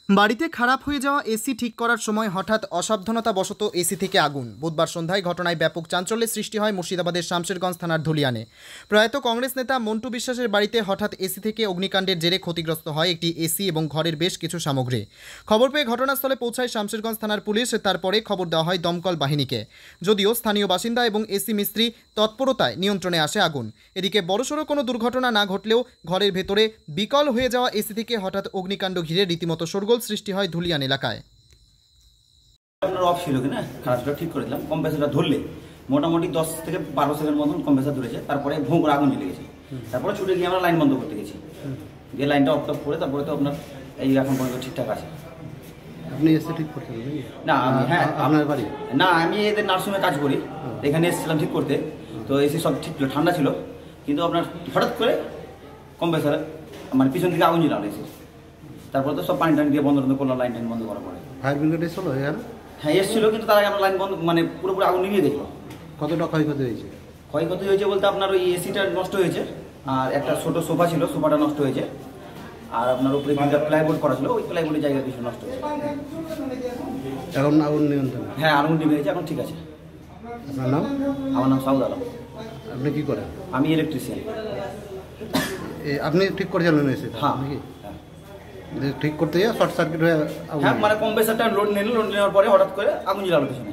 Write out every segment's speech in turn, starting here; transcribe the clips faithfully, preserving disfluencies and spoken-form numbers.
বাড়িতে খারাপ হয়ে যাওয়া এসি ঠিক করার সময় হঠাৎ অসাবধানতাবশত এসি থেকে আগুন। বুধবার সন্ধ্যায় ঘটনায় ব্যাপক চাঞ্চল্যের সৃষ্টি হয় মুর্শিদাবাদের শামশেরগঞ্জ থানার ধুলিয়ানে। প্রয়াত কংগ্রেস নেতা মন্টু বিশ্বাসের বাড়িতে হঠাৎ এসি থেকে অগ্নিকাণ্ডের জেরে ক্ষতিগ্রস্ত হয় একটি এসি এবং ঘরের বেশ কিছু সামগ্রী। খবর পেয়ে ঘটনাস্থলে পৌঁছায় শামশেরগঞ্জ থানার পুলিশ। তারপরে খবর দেওয়া হয় দমকল বাহিনীকে। যদিও স্থানীয় বাসিন্দা এবং এসি মিস্ত্রি তৎপরতায় নিয়ন্ত্রণে আসে আগুন। এদিকে বড়সড় কোনো দুর্ঘটনা না ঘটলেও ঘরের ভেতরে বিকল হয়ে যাওয়া এসি থেকে হঠাৎ অগ্নিকাণ্ড ঘিরে রীতিমতো শোরগোল সৃষ্টি হয় ধুলিয়ান এলাকায়। আপনার অফ ছিল কিনা খারাপটা ঠিক করে দিলাম, কম্প্রেসারটা ধরলে মোটামুটি দশ থেকে বারো সেকেন্ড মতন কম্প্রেসার ধরেছে। তারপরে ভোঁ করে আগুন জ্বলে গেছে। তারপরে ছুটে গিয়ে আমরা লাইন বন্ধ করতে গেছি, গিয়ে লাইনটা অফ টপ করে তারপরে তো আপনার এই এখন পর্যন্ত ঠিকঠাক আছে। আপনি এসে ঠিক করতেন না? আমি হ্যাঁ আপনার বাড়ি না, আমি এদের নার্সিংহোমে কাজ করি, এখানে এসেছিলাম ঠিক করতে। তো এসে সব ঠিক ছিল, ঠান্ডা ছিল, কিন্তু আপনার হঠাৎ করে কম্প্রেসার মানে পিছন দিকে আগুন জ্বালানো এসে। তারপরে তো সব পানি টানি দিয়ে বন্ধ বন্ধ করলাম, লাইন টাইন বন্ধ করার পরে। ফায়ার ব্রিগেড এসেছিল এখানে? হ্যাঁ এসেছিল, কিন্তু তার আগে আমরা লাইন বন্ধ মানে পুরোপুরি আগুন নিভিয়ে গেছিল। কতটা ক্ষয়ক্ষতি হয়েছে? ক্ষয়ক্ষতি হয়েছে বলতে আপনার ওই এসিটা নষ্ট হয়েছে, আর একটা ছোট সোফা ছিল, সোফাটা নষ্ট হয়েছে, আর আপনার উপরে প্লাইবোর্ড করা ছিল, ওই প্লাইবোর্ডের জায়গা কিছু নষ্ট হয়েছে। এখন আগুন নিয়ন্ত্রণ? হ্যাঁ আগুন নিভে গেছে, এখন ঠিক আছে। আপনার নাম? আমার নাম সাউদ আলম। আপনি কি করেন? আমি ইলেকট্রিশিয়ান। আপনি ঠিক করেছিলেন এসে? হ্যাঁ ঠিক করতে গিয়ে শর্ট সার্কিট হয়ে? হ্যাঁ মানে কম্প্রেসারটা লোড নিল, লোড নেওয়ার পরে হঠাৎ করে আগুন জ্বালালো পিছনে।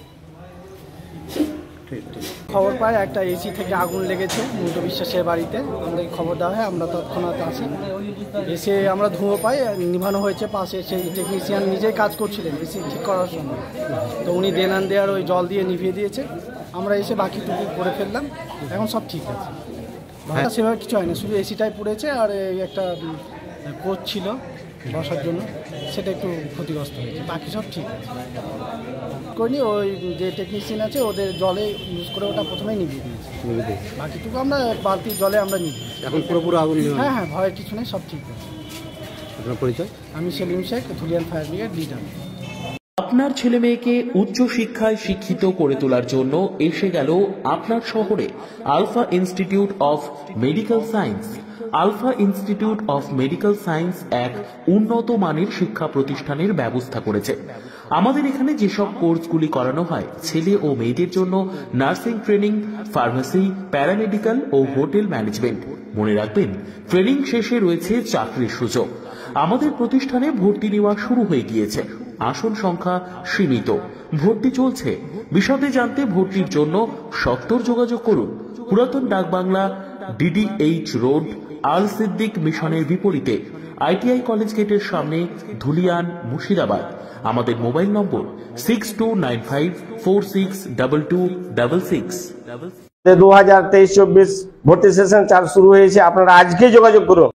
খবর পাই একটা এসি থেকে আগুন লেগেছে মন্টু বিশ্বাসের বাড়িতে। আমাদের খবর দেওয়া হয়, আমরা তৎক্ষণাৎ আসি, এসে আমরা ধুঁয়ো পাই, নিভানো হয়েছে। পাশে সেই টেকনিশিয়ান নিজেই কাজ করছিলেন এসি ঠিক করার সময়, তো উনি দেনান দেওয়ার ওই জল দিয়ে নিভিয়ে দিয়েছে। আমরা এসে বাকিটুকু করে ফেললাম, এখন সব ঠিক আছে। ভাড়া সেভাবে কিছু হয় না, শুধু এসিটাই পড়েছে, আর এই একটা কোচ ছিল বসার জন্য, সেটা একটু ক্ষতিগ্রস্ত হয়েছে, বাকি সব ঠিক আছে। করিনি, ওই যে টেকনিশিয়ান আছে ওদের জলে ইউজ করে ওটা প্রথমেই নিভিয়ে দিয়েছি, বাকিটুকু আমরা বালতি জলে আমরা নিই। এখন পুরোপুরি আগুন? হ্যাঁ হ্যাঁ, ভয়ের কিছু নেই, সব ঠিক আছে। আপনার পরিচয়? আমি Selim Sheikh, Dhulian fire brigade leader. আপনার ছেলে মেয়েকে উচ্চ শিক্ষায় শিক্ষিত করে তোলার জন্য এসে গেল আপনার শহরে Alpha Institute of Medical Science. Alpha Institute of Medical Science এক উন্নত মানের শিক্ষা প্রতিষ্ঠানের ব্যবস্থা করেছে। আমাদের এখানে যেসব কোর্সগুলি করানো হয় ছেলে ও মেয়েদের জন্য নার্সিং ট্রেনিং, ফার্মেসি, প্যারামেডিক্যাল ও হোটেল ম্যানেজমেন্ট। মনে রাখবেন, ট্রেনিং শেষে রয়েছে চাকরির সুযোগ। আমাদের প্রতিষ্ঠানে ভর্তি নেওয়া শুরু হয়ে গিয়েছে, আসন সংখ্যা সীমিত, ভর্তি চলছে। বিশদে জানতে ভর্তির জন্য সত্তর যোগাযোগ করুন। পুরাতন ডাকবাংলা, ডিডিএইচ রোড, আল সিদ্দিক মিশনের বিপরীতে, আইটিআই কলেজ গেটের সামনে, ধুলিয়ান, মুর্শিদাবাদ। আমাদের মোবাইল নম্বর six two nine five four six double two double six. দু হাজার তেইশ চব্বিশ ভর্তি সেশন চালু শুরু হয়েছে, আপনারা আজকেই যোগাযোগ করুন।